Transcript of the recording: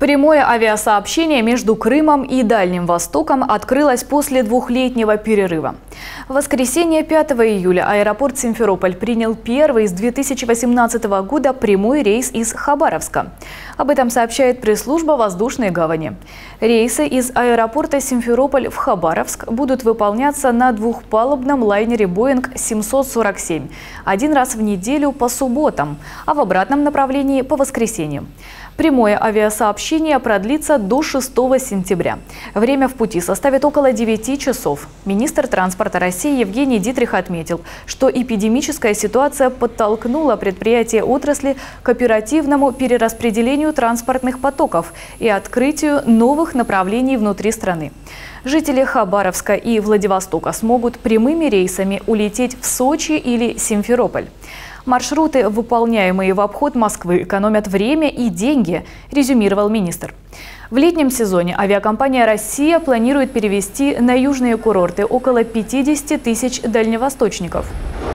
Прямое авиасообщение между Крымом и Дальним Востоком открылось после двухлетнего перерыва. В воскресенье 5 июля аэропорт Симферополь принял первый с 2018 года прямой рейс из Хабаровска. Об этом сообщает пресс-служба воздушной гавани. Рейсы из аэропорта Симферополь в Хабаровск будут выполняться на двухпалубном лайнере Boeing 747 один раз в неделю по субботам, а в обратном направлении по воскресеньям. Прямое авиасообщение продлится до 6 сентября. Время в пути составит около 9 часов. Министр транспорта России Евгений Дитрих отметил, что эпидемическая ситуация подтолкнула предприятия отрасли к оперативному перераспределению транспортных потоков и открытию новых направлений внутри страны. Жители Хабаровска и Владивостока смогут прямыми рейсами улететь в Сочи или Симферополь. Маршруты, выполняемые в обход Москвы, экономят время и деньги, резюмировал министр. В летнем сезоне авиакомпания «Россия» планирует перевезти на южные курорты около 50 тысяч дальневосточников.